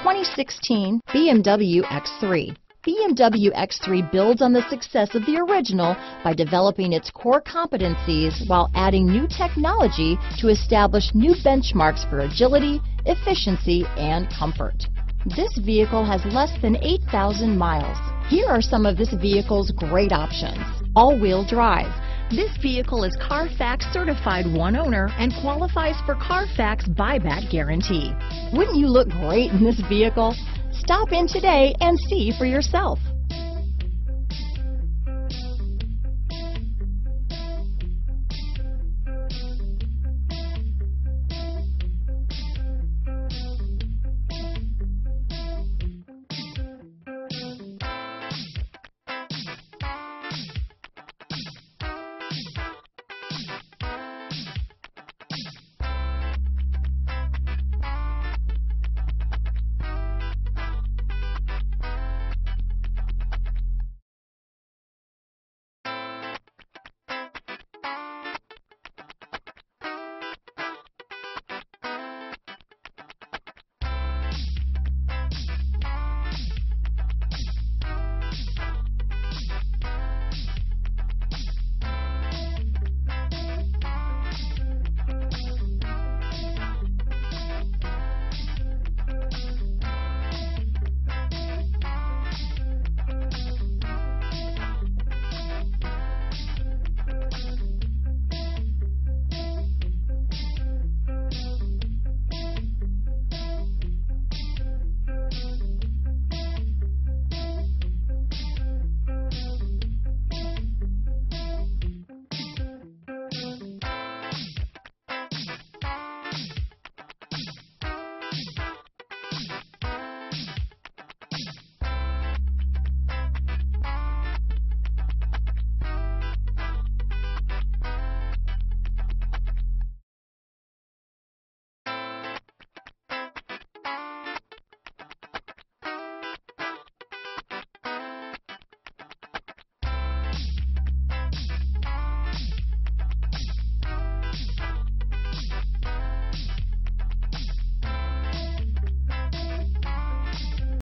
2016 BMW X3. BMW X3 builds on the success of the original by developing its core competencies while adding new technology to establish new benchmarks for agility, efficiency, and comfort. This vehicle has less than 8,000 miles. Here are some of this vehicle's great options. All-wheel drive. This vehicle is Carfax certified one owner and qualifies for Carfax buyback guarantee. Wouldn't you look great in this vehicle? Stop in today and see for yourself.